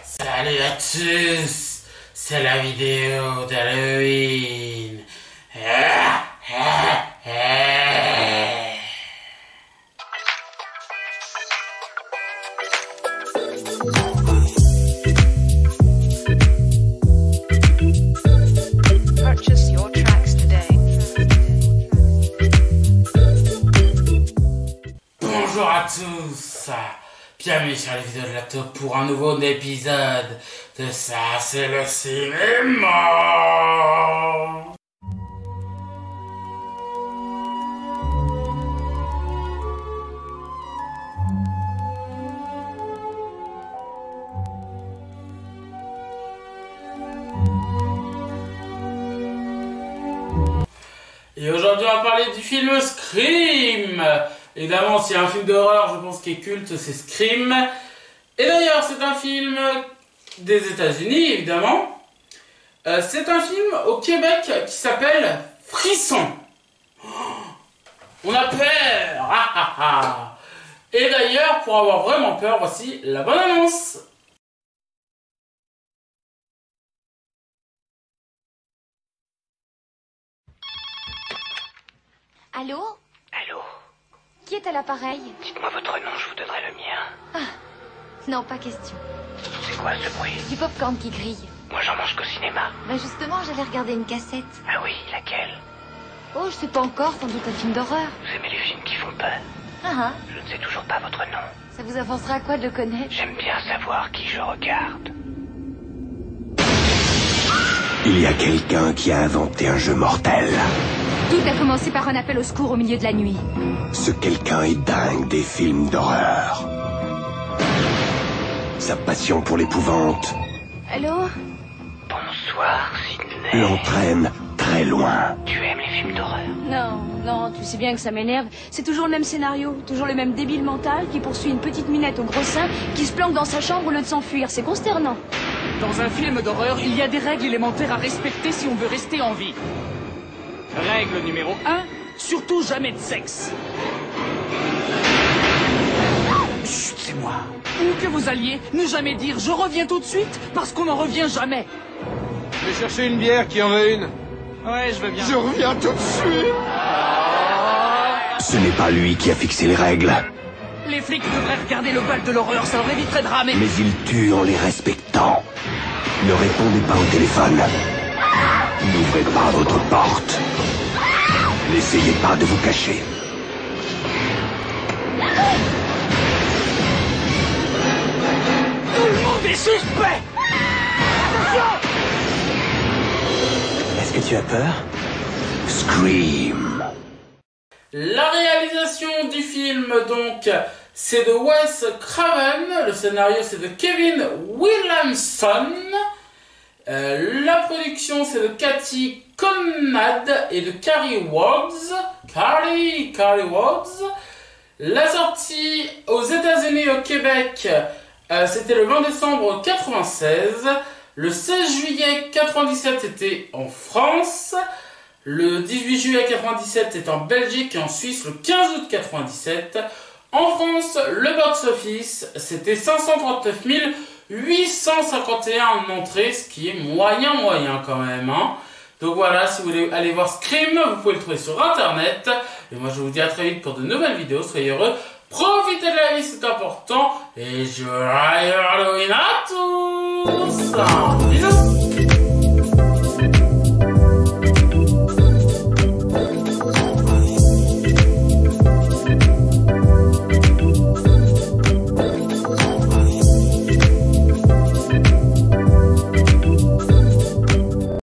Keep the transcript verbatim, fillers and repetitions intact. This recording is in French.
Salut à tous, c'est la vidéo d'Halloween. Ah, ah, ah. Purchase your tracks today. Bonjour à tous, bienvenue sur la vidéo de la taupe pour un nouveau épisode de Ça c'est le cinéma. Et aujourd'hui on va parler du film Scream. Évidemment, s'il y a un film d'horreur, je pense, qui est culte, c'est Scream. Et d'ailleurs, c'est un film des États-Unis, évidemment. Euh, c'est un film au Québec qui s'appelle Frisson. On a peur. Ah, ah, ah. Et d'ailleurs, pour avoir vraiment peur, voici la bonne annonce. Allô? Allô? Qui est à l'appareil? Dites-moi votre nom, je vous donnerai le mien. Ah, non, pas question. C'est quoi ce bruit? Du popcorn qui grille. Moi, j'en mange qu'au cinéma. Bah justement, j'allais regarder une cassette. Ah oui, laquelle? Oh, je sais pas encore, sans doute un film d'horreur. Vous aimez les films qui font peur? Ah ah, Je ne sais toujours pas votre nom. ça vous avancera à quoi de le connaître? J'aime bien savoir qui je regarde. Il y a quelqu'un qui a inventé un jeu mortel. Tout a commencé par un appel au secours au milieu de la nuit. Ce quelqu'un est dingue des films d'horreur. Sa passion pour l'épouvante Allô? Bonsoir, Sydney. l'entraîne très loin. Tu aimes les films d'horreur? Non, non, tu sais bien que ça m'énerve. C'est toujours le même scénario, toujours le même débile mental qui poursuit une petite minette au gros sein qui se planque dans sa chambre au lieu de s'enfuir. C'est consternant. Dans un film d'horreur, il y a des règles élémentaires à respecter si on veut rester en vie. Règle numéro un, surtout jamais de sexe. Chut, c'est moi. Où que vous alliez, ne jamais dire « je reviens tout de suite » parce qu'on n'en revient jamais. Je vais chercher une bière, qui en veut une? Ouais, je veux bien. Je reviens tout de suite. Ce n'est pas lui qui a fixé les règles, Les flics devraient regarder le bal de l'horreur, ça leur éviterait de ramer. mais il tue en les respectant. Ne répondez pas au téléphone. N'ouvrez pas votre porte. N'essayez pas de vous cacher. Tout le monde est suspect. Est-ce que tu as peur? Scream. La réalisation du film, donc, c'est de Wes Craven. Le scénario, c'est de Kevin Williamson. Euh, la production, c'est de Cathy Conrad et de Carrie Woods. Carrie, Carrie Woods. La sortie aux États-Unis et au Québec, euh, c'était le vingt décembre quatre-vingt-seize. Le seize juillet quatre-vingt-dix-sept, c'était en France. Le dix-huit juillet quatre-vingt-dix-sept, c'était en Belgique et en Suisse le quinze août quatre-vingt-dix-sept. En France, le box-office, c'était cinq cent trente-neuf mille huit cent cinquante et un en entrée, ce qui est moyen moyen quand même. Hein. Donc voilà, si vous voulez aller voir Scream, vous pouvez le trouver sur internet. Et moi je vous dis à très vite pour de nouvelles vidéos, soyez heureux, profitez de la vie, c'est important. Et joyeux Halloween à tous!